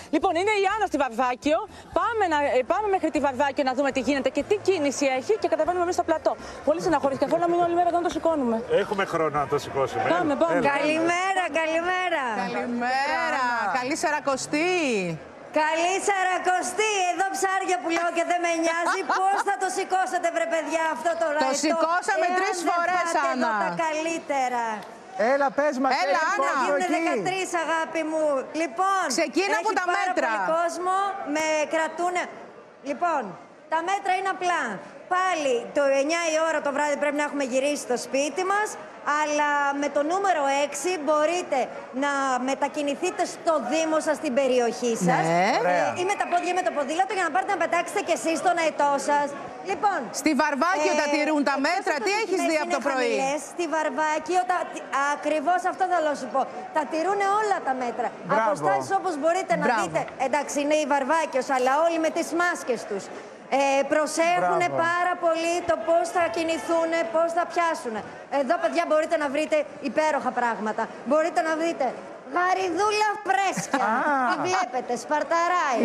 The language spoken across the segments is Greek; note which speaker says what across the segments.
Speaker 1: Λοιπόν, είναι η Άννα στη Βαρδάκιο. Πάμε μέχρι τη Βαρδάκιο να δούμε τι γίνεται και τι κίνηση έχει και κατεβαίνουμε εμείς στο πλατό. Πολύ στεναχωρείς, καθόλου να μείνουμε όλη μέρα εδώ να το σηκώνουμε.
Speaker 2: Έχουμε χρόνο να το σηκώσουμε.
Speaker 1: Πάμε.
Speaker 3: Καλημέρα, καλημέρα.
Speaker 4: Καλημέρα. Καλή Σαρακοστή.
Speaker 3: Καλή Σαρακοστή. Εδώ ψάρια που λέω και δεν με νοιάζει. Πώς θα το σηκώσετε, βρε παιδιά, αυτό το ραϊτό.
Speaker 4: Το σηκώσαμε 3 φορές, Άννα.
Speaker 3: Τα καλύτερα.
Speaker 5: Έλα, πες μας.
Speaker 4: Έλα, Άννα.
Speaker 3: Γίνουν 13, αγάπη μου. Λοιπόν,
Speaker 4: ξεκίνα από τα μέτρα.
Speaker 3: Έχει πάρα πολύ κόσμο, με κρατούνε. Λοιπόν, τα μέτρα είναι απλά. Πάλι το 9 η ώρα το βράδυ πρέπει να έχουμε γυρίσει στο σπίτι μας, αλλά με το νούμερο 6 μπορείτε να μετακινηθείτε στο Δήμο σας, στην περιοχή σας. Ή με τα πόδια με το ποδήλατο για να πάρετε να πετάξετε κι εσείς τον αετό σας. Λοιπόν,
Speaker 4: στη Βαρβάκιο τα τηρούν τα μέτρα. Τι έχεις δει από το πρωί?
Speaker 3: Στη Βαρβάκιο, ακριβώς αυτό θέλω να σου πω. Τα τηρούν όλα τα μέτρα. Αποστάσεις όπως μπορείτε να δείτε. Εντάξει, είναι η Βαρβάκιος, αλλά όλοι με τις μάσκες τους. Προσέχουν πάρα πολύ το πώς θα κινηθούν, πώς θα πιάσουν. Εδώ, παιδιά, μπορείτε να βρείτε υπέροχα πράγματα. Μπορείτε να βρείτε γαριδούλα φρέσκια. Τη βλέπετε, σπαρταράει.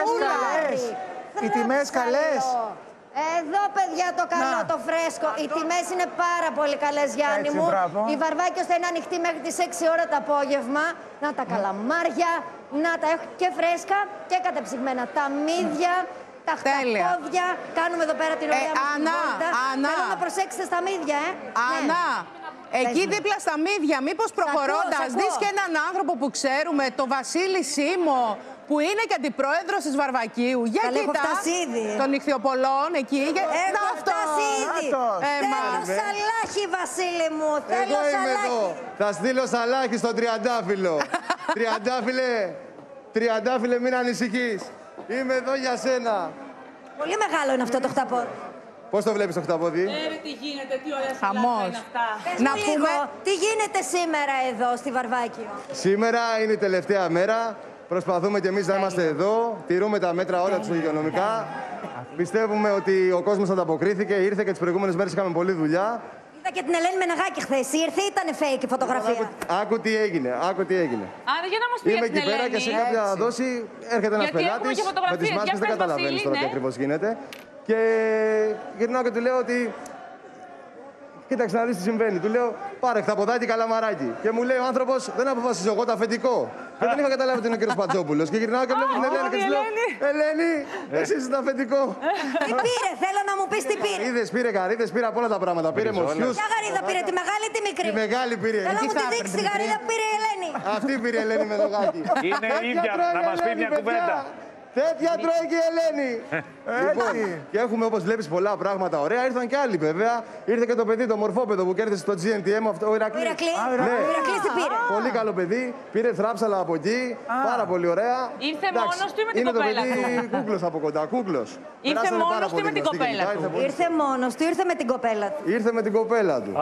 Speaker 5: Οι τιμές καλές.
Speaker 3: Εδώ, παιδιά, το καλό, το φρέσκο. Οι τιμές είναι πάρα πολύ καλές, Γιάννη μου. Η Βαρβάκιος θα είναι ανοιχτή μέχρι τις 6 ώρα το απόγευμα. Να τα καλαμάρια, να τα έχω και φρέσκα και κατεψυγμένα. Τα μύδια, τα χταπόδια. Κάνουμε εδώ πέρα την ωραία μας. Θέλω να προσέξετε στα μύδια,
Speaker 4: Άννα, εκεί δίπλα στα μύδια, μήπως προχωρώντας δεις και έναν άνθρωπο που ξέρουμε, το Βασίλη Σίμω, που είναι και αντιπρόεδρος της Βαρβακίου. Για κοίτα, των Ιχθυοπολών εκεί.
Speaker 3: Έχω φτάσει ήδη. Θέλω σαλάχι, Βασίλη μου. Θέλω σαλάχι.
Speaker 6: Θα στείλω σαλάχι στον Τριαντάφυλλο. Τριαντάφυλλε, μην ανησυχείς. Είμαι εδώ για σένα.
Speaker 3: Πολύ μεγάλο είναι αυτό το χταπόδι.
Speaker 6: Πώς το βλέπεις το χταπόδι?
Speaker 1: Τι γίνεται, τι ωραία
Speaker 4: χαμός.
Speaker 1: είναι αυτά.
Speaker 3: Πες μου λίγο, τι γίνεται σήμερα εδώ στη Βαρβάκιο?
Speaker 6: Σήμερα είναι η τελευταία μέρα. Προσπαθούμε και εμείς να είμαστε εδώ. Τηρούμε τα μέτρα όλα τους υγειονομικά. Πιστεύουμε ότι ο κόσμος ανταποκρίθηκε. Ήρθε και τις προηγούμενες μέρες είχαμε πολλή δουλειά.
Speaker 3: Είδα και την Ελένη Μενεγάκη χθες. Ήρθε ή ήταν fake η φωτογραφία?
Speaker 6: Άκου τι έγινε.
Speaker 1: Άρα για να μας πει
Speaker 6: Είμαι
Speaker 1: την
Speaker 6: εκεί πέρα
Speaker 1: Ελένη.
Speaker 6: και σε κάποια δόση έρχεται ένας πελάτης. Με τις μάσκες δεν καταλαβαίνεις τώρα τι ακριβώς γίνεται. Και γυρνάω και του λέω ότι κοίταξε να δεις τι συμβαίνει. Του λέω πάρε χταποδάκι καλαμαράκι. Και μου λέει ο άνθρωπος δεν αποφασίζω εγώ το αφεντικό. Και δεν είχα καταλάβει ότι είναι ο κύριος Πατζόπουλος. Και γυρνάω και βλέπω την Ελένη και της λέω Ελένη, εσύ είσαι το αφεντικό.
Speaker 3: Τι πήρε, θέλω να μου πεις τι πήρε.
Speaker 6: Είδες, πήρε γαρίδες, πήρε από όλα τα πράγματα. Πήρε μοσιούς.
Speaker 3: Ποια γαρίδα πήρε, τη μεγάλη ή τη μικρή?
Speaker 6: Τη μεγάλη πήρε.
Speaker 3: Θέλω να μου τη δείξει τη γαρίδα που πήρε η Ελένη.
Speaker 6: Αυτή πήρε η Ελένη με το γάκι.
Speaker 2: Είναι η ίδια, να μας πει μια κουβέντα.
Speaker 6: Τέτοια τρώει και η Ελένη. Λοιπόν, και έχουμε όπως βλέπεις πολλά πράγματα ωραία. Ήρθαν και άλλοι βέβαια. Ήρθε και το παιδί, το μορφόπεδο που κέρδισε στο GNTM, ο Ηρακλής.
Speaker 3: Ο Ηρακλής τι πήρε?
Speaker 6: Πολύ καλό παιδί. Πήρε θράψαλα από εκεί. Πάρα πολύ ωραία.
Speaker 1: Ήρθε μόνος του ή με την κοπέλα του?
Speaker 6: Είναι το παιδί κούκλος από κοντά. Κούκλος.
Speaker 1: Ήρθε μόνος του ή με την κοπέλα του?
Speaker 3: Ήρθε μόνος του, ήρθε με την κοπέλα του.
Speaker 6: Ήρθε με την κοπέλα του.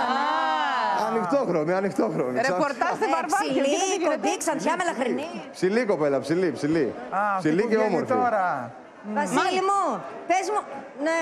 Speaker 3: Ήταν.
Speaker 6: Ανοιχτόχρωμη.
Speaker 4: Ρεπορτάζ στη Βαρβάκιο.
Speaker 3: Ψηλή, κοντή, ξανθιά, μελαχρινή.
Speaker 6: Ψηλή κοπέλα, ψηλή. Ψηλή και όμορφη.
Speaker 3: Βασίλη μου, πες μου, ναι,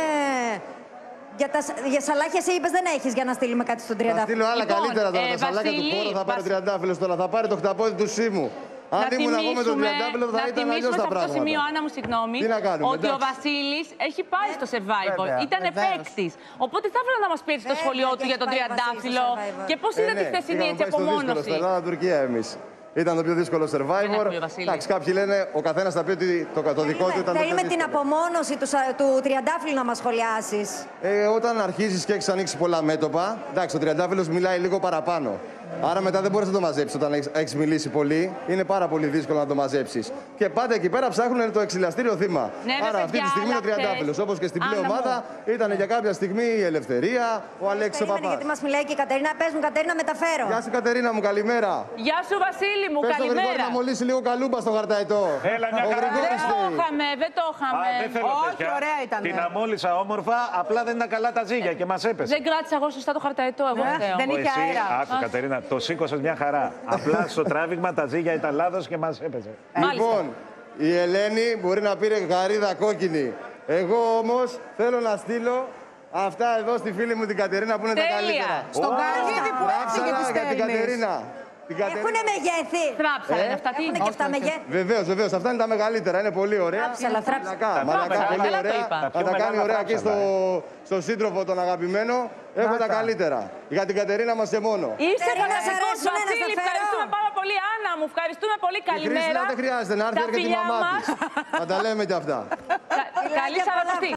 Speaker 3: για σαλάχια εσύ είπες δεν έχεις για να στείλουμε κάτι στον Τριαντάφυλλο.
Speaker 6: Θα στείλω άλλα καλύτερα τώρα, τα σαλάκια του χώρου θα πάρει ο Τριαντάφυλλος τώρα, θα πάρει το χταπόδι του Σίμου. Αν ήμουν εγώ με τον Τριαντάφυλλο θα ήταν αλλιώς τα πράγματα.
Speaker 1: Να σημείο, Άννα μου, συγγνώμη, ότι ο Βασίλης έχει πάει στο Survivor. Ήταν παίκτης. Οπότε θα ήθελα να μας πει το σχολείο του για τον Τριαντάφυλλο και πώς είδε τη χθεσινή έτσι απομόνωση.
Speaker 6: Στην Ελλάδα-Τουρκία εμείς. Ήταν το πιο δύσκολο Survivor. Εντάξει, κάποιοι λένε, ο καθένας θα πει ότι το δικό του ήταν το πιο
Speaker 3: Θέλουμε
Speaker 6: δύσκολο.
Speaker 3: την απομόνωση του Τριαντάφυλλου να μας σχολιάσεις.
Speaker 6: Όταν αρχίζεις και έχεις ανοίξει πολλά μέτωπα, εντάξει, ο Τριαντάφυλλος μιλάει λίγο παραπάνω. Άρα μετά δεν μπορείς να το μαζέψεις όταν έχεις μιλήσει πολύ. Είναι πάρα πολύ δύσκολο να το μαζέψεις. Και πάντα εκεί πέρα ψάχνουν το εξηλαστήριο θύμα. Άρα αυτή τη στιγμή είναι ο Τριαντάφυλλος. Όπως και στην πλέον ομάδα ήταν για κάποια στιγμή η Ελευθερία, ο Αλέξης ο Παπάς.
Speaker 3: Γιατί μας μιλάει και η Κατερίνα. Πες μου, Κατερίνα, μεταφέρω.
Speaker 6: Γεια σου, Κατερίνα μου, καλημέρα.
Speaker 1: Γεια σου, Βασίλη μου,
Speaker 6: Πες
Speaker 1: καλημέρα.
Speaker 6: τον Γρηγόρη να μολύσει λίγο καλούμπα στο χαρταετό.
Speaker 2: Έλα, μια χαρά.
Speaker 1: Δεν το είχαμε.
Speaker 2: Δεν θέλω
Speaker 4: Όχι,
Speaker 2: τέτοια.
Speaker 4: ωραία ήταν.
Speaker 2: Την αμόλυσα όμορφα, απλά δεν ήταν καλά τα ζύγια και μας έπεσε.
Speaker 1: Δεν κράτησα εγώ σωστά το χαρταετό, εγώ φταίω.
Speaker 4: Δεν είχε αέρα.
Speaker 2: Άκου, Κατερίνα, το σήκωσες μια χαρά. Απλά στο τράβηγμα τα ζύγια ήταν λάθος και μας έπεσε.
Speaker 6: Λοιπόν, η Ελένη μπορεί να πήρε γαρίδα κόκκινη. Εγώ όμως θέλω να στείλω αυτά εδώ στη φίλη μου την Κατερίνα που είναι τα καλύτερα.
Speaker 4: Στον Καρδίδη που έφυγε τη
Speaker 6: για την
Speaker 4: στέλνεις.
Speaker 6: Κατερίνα.
Speaker 3: Έχουνε μεγέθη.
Speaker 1: Θράψα είναι αυτά. Τι
Speaker 3: είναι και αυτά μεγέθη.
Speaker 6: Βεβαίως. Αυτά είναι τα μεγαλύτερα. Είναι πολύ ωραία. Μαλακά, πολύ ωραία. Θα τα κάνει ωραία εκεί στο σύντροφο τον αγαπημένο. Έχω τα καλύτερα. Για την Κατερίνα μας και μόνο.
Speaker 1: Είστε φανταστικός, Βασίλη. Ευχαριστούμε πάρα πολύ, Άννα μου. Ευχαριστούμε πολύ. Καλημέρα.
Speaker 6: Δεν χρειάζεται να έρθει και τη μαμά της. Να τα λέμε κι αυτά.
Speaker 1: Καλή Σαρακοστή.